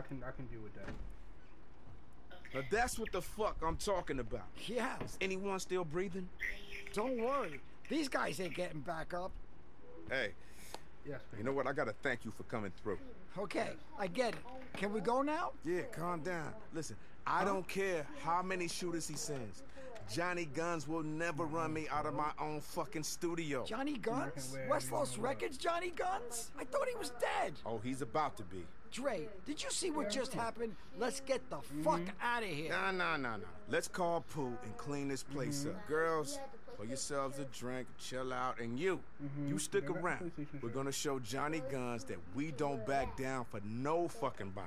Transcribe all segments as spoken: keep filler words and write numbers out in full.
I can I can deal with that. Now that's what the fuck I'm talking about. Yeah. Is anyone still breathing? Don't worry. These guys ain't getting back up. Hey. Yes, you know what? I gotta thank you for coming through. Okay, I get it. Can we go now? Yeah, calm down. Listen, I huh? don't care how many shooters he sends. Johnny Guns will never run me out of my own fucking studio. Johnny Guns? West Los Records Johnny Guns? I thought he was dead. Oh, he's about to be. Dre, did you see what just happened? Let's get the mm-hmm. fuck out of here. Nah, nah, nah, nah. Let's call Pooh and clean this place mm-hmm. up. Girls, pour yourselves a drink, chill out, and you, mm-hmm. you stick around. We're gonna show Johnny Guns that we don't back down for no fucking body.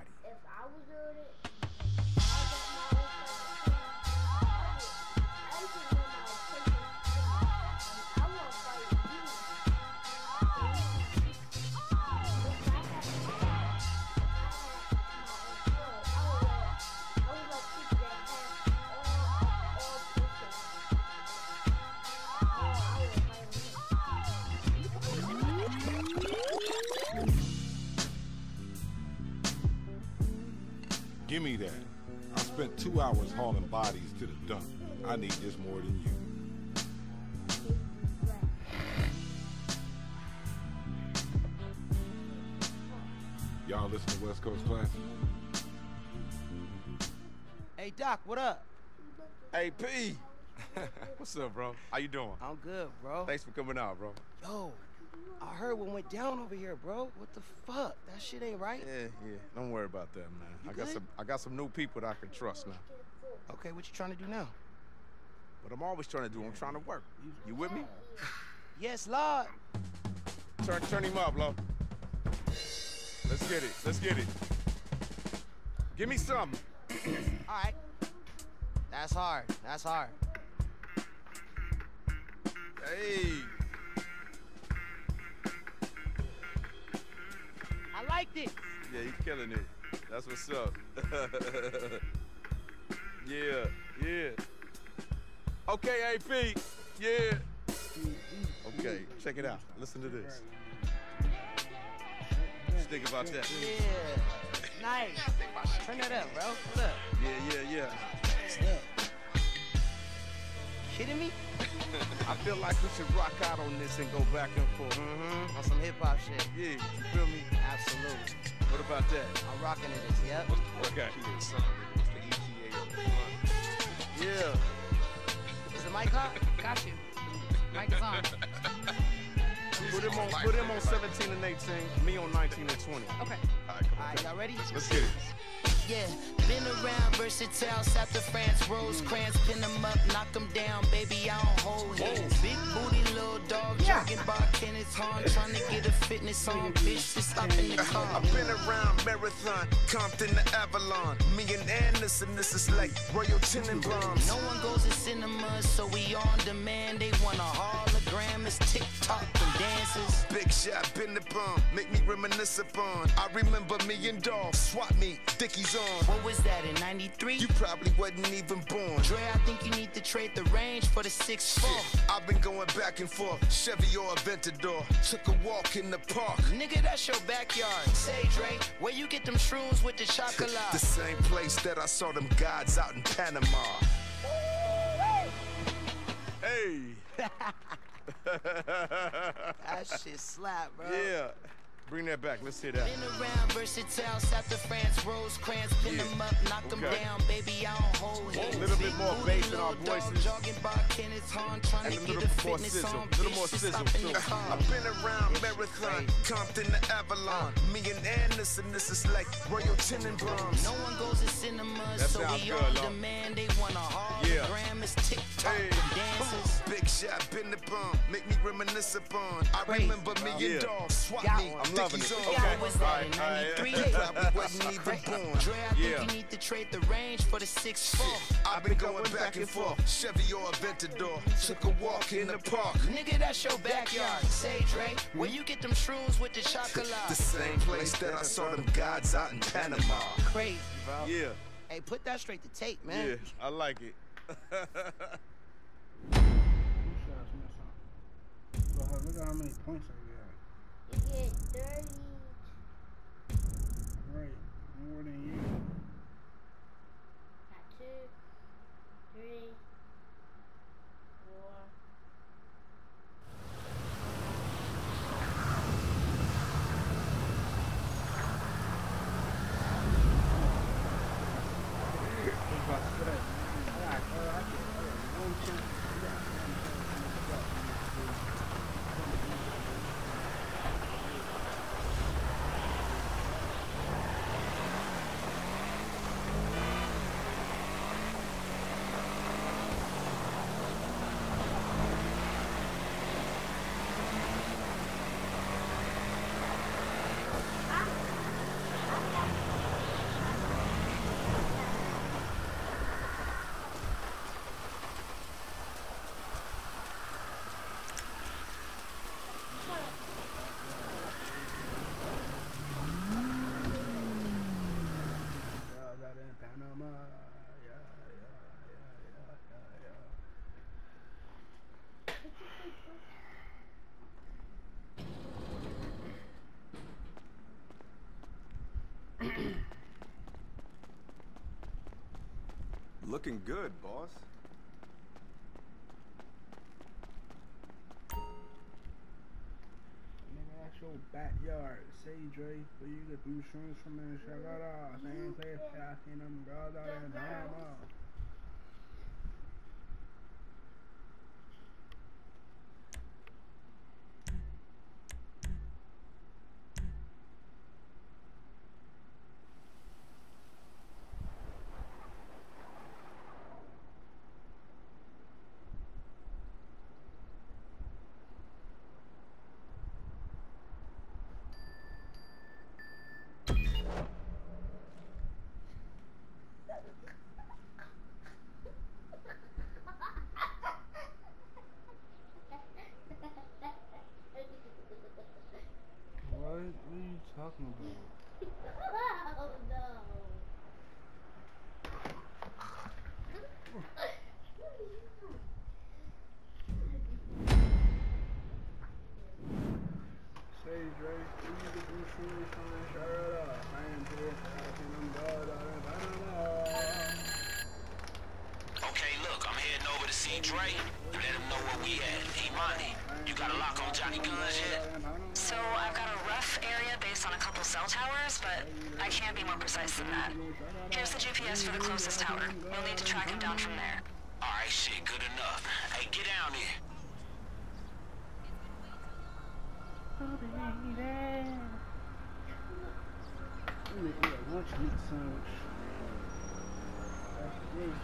Give me that. I spent two hours hauling bodies to the dump. I need this more than you. Y'all listen to West Coast Classic? Hey, Doc, what up? Hey, P. What's up, bro? How you doing? I'm good, bro. Thanks for coming out, bro. Yo, I heard what went down over here, bro. What the fuck? That shit ain't right. Yeah, yeah. Don't worry about that, man. You I good? got some I got some new people that I can trust now. Okay, what you trying to do now? What I'm always trying to do, I'm trying to work. You with me? Yes, Lord. Turn turn him up, Lo. Let's get it. Let's get it. Give me something. All right. That's hard. That's hard. Hey. I liked it. Yeah, you killing it. That's what's up. Yeah, yeah. Okay, A P. Yeah. Okay, check it out. Listen to this. What you think about that? Yeah. Nice. Turn that up, bro. Look. Yeah, yeah, yeah. Still. Kidding me? I feel like we should rock out on this and go back and forth. Mm-hmm. On some hip-hop shit. Yeah, you feel me? Absolutely. What about that? I'm rocking to this, yep. Okay. What's the E T A of the month? Yeah. Is the mic hot? Got you. Mic is on. Put him on, put him on seventeen and eighteen, me on nineteen and twenty. Okay. All right, come on. All right, y'all ready? Let's get it. Yeah, been around versatile, South to France, Rosecrans, pin them up, knock them down, baby, I don't hold hands. Big booty, little dog, yeah. Jogging by Kenneth Horn, trying to get a fitness on, bitch, just stop in the car. I've been around Marathon, Compton to Avalon, me and Anderson, this is like Royal Tenenbaums. No one goes to cinemas, so we on demand, they want a hologram, it's TikTok and dances. Big shot, been the bomb, make me reminisce upon. I remember me and Dog, swap meet, Dickies on. What was that, in ninety-three? You probably wasn't even born. Dre, I think you need to trade the range for the six four. I've been going back and forth, Chevy or Aventador. Took a walk in the park. Nigga, that's your backyard. Say, Dre, where you get them shrooms with the chocolate? The same place that I saw them gods out in Panama. Hey! That shit slap, bro. Yeah. Bring that back. Let's hear that. Been around versatile, South to France, Rosecrans, pin yeah. them up, knock them okay. down, baby, I don't hold hands. A little bit more bass in our voices. Jogging by Kenneth Horn, trying to get a fitness on, a little more sizzle, too. I've been around Marathon, Compton to Avalon. Uh. Me and Anderson, this is like Royal Tenenbaums. No one goes to cinemas, that so we good, on Lord. Demand. They want a hologram, yeah. it's TikTok hey. and dances. Big shot, been the bomb, make me reminisce upon. I Crazy, remember bro. me and yeah. Dog, swap me, I'm loving it. Okay. Was that in ninety-three? I wasn't even born. Dre, I think yeah. you need to trade the range for the six four. I've been going back and forth, Chevy or Aventador. Took a walk in the park. Nigga, that's your backyard. Say, Dre, where you get them shrooms with the chocolate? The same place that I saw them gods out in Panama. Crazy, bro. Yeah. Hey, put that straight to tape, man. Yeah, I like it. Look at how many points I got. You get thirty. Right, more than you. Looking good, boss. Nigga, that's your backyard. Say, Dre, where you get them shrooms from in Chicago? Same place I seen them girls out in Panama. What are you talking about? Oh no. Say, Dre, where you get them shrooms from in Chicago? Same place I seen them girls out in Panama. Okay, look, I'm heading over to see Dre. Let him know where we at. Imani, you got a lock on Johnny Guns yet? So I've got a rough area based on a couple cell towers, but I can't be more precise than that. Here's the G P S for the closest tower. We'll need to track him down from there. Alright, shit, good enough. Hey, get down here. Oh, baby. Let me eat a lunch meat sandwich. That's me.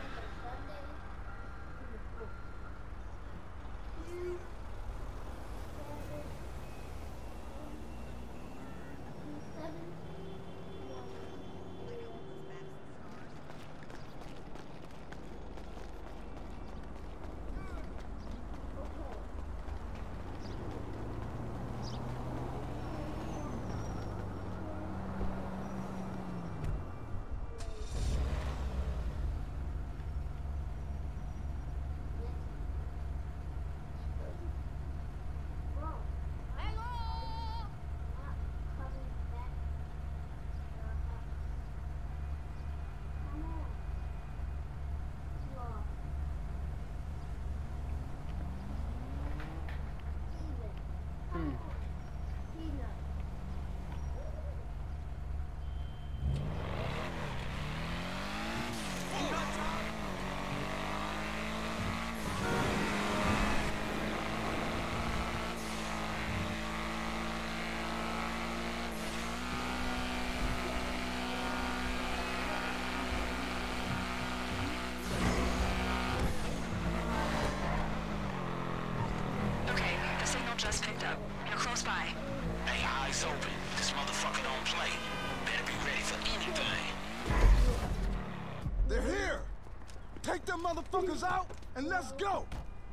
Just picked up. You're close by. Hey, eyes open. This motherfucker don't play. Better be ready for anything. They're here! Take them motherfuckers out and let's go!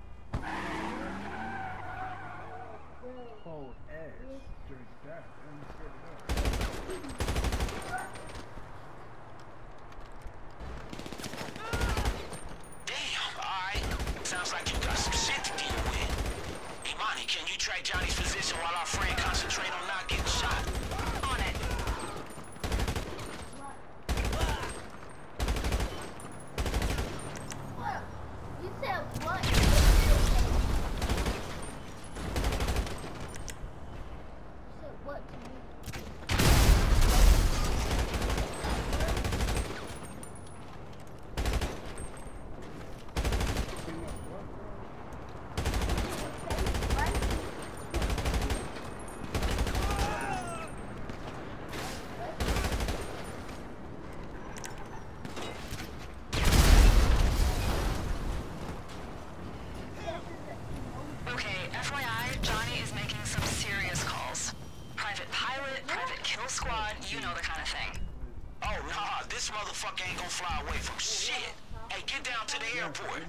Cold ass. Drink that. And Damn, alright. Sounds like you got some shit to deal with. Imani, can you track Johnny's position while our friend concentrate on not getting shot? On it. You said what? You said what to me? squad, you know the kind of thing. Oh, nah, this motherfucker ain't gonna fly away from shit. Hey, get down to the airport.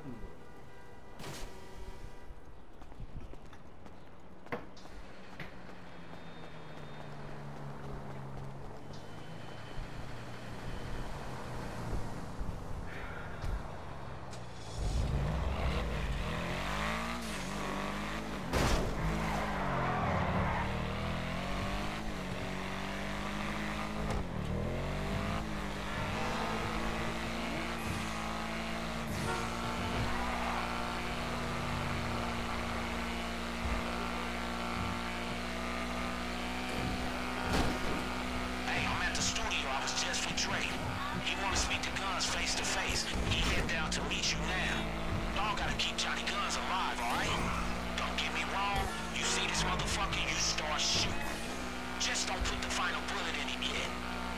He wanna speak to Guns face to face. He head down to meet you now. Y'all gotta keep Johnny Guns alive, alright? Don't get me wrong. You see this motherfucker, you start shooting. Just don't put the final bullet in him yet.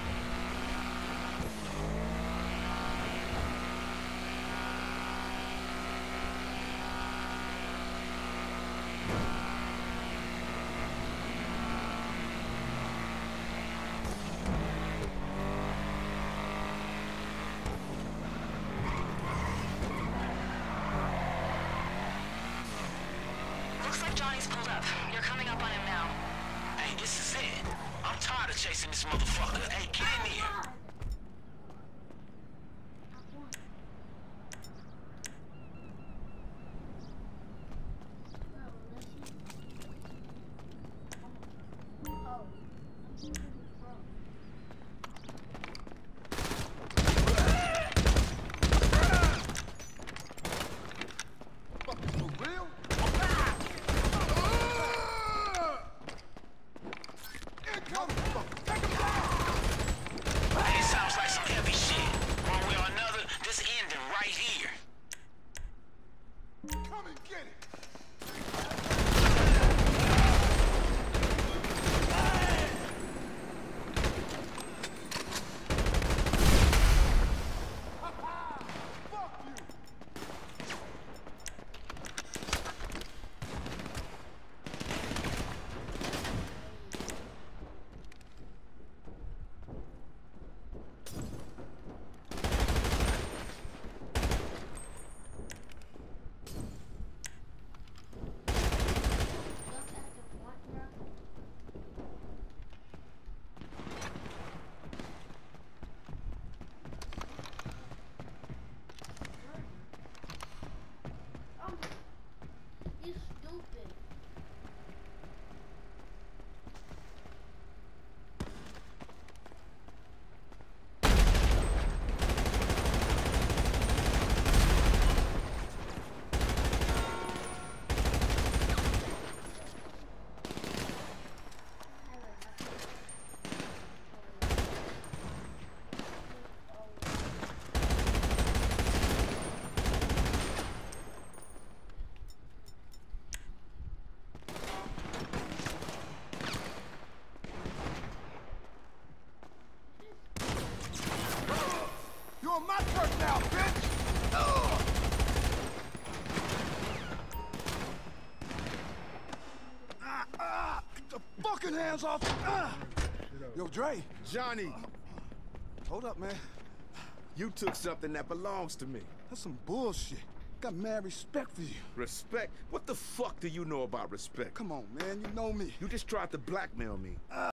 Johnny's pulled up. You're coming up on him now. Hey, this is it. I'm tired of chasing this motherfucker. Hey, get in here. Hey, it sounds like some heavy shit. One way or another, this ending right here. Come and get it. You're on my turf now, bitch! Ugh. Ah, ah, get the fucking hands off! Ah. Yo, Dre. Johnny, Hold up, man. you took something that belongs to me. That's some bullshit. Got mad respect for you. Respect? What the fuck do you know about respect? Come on, man. You know me. You just tried to blackmail me.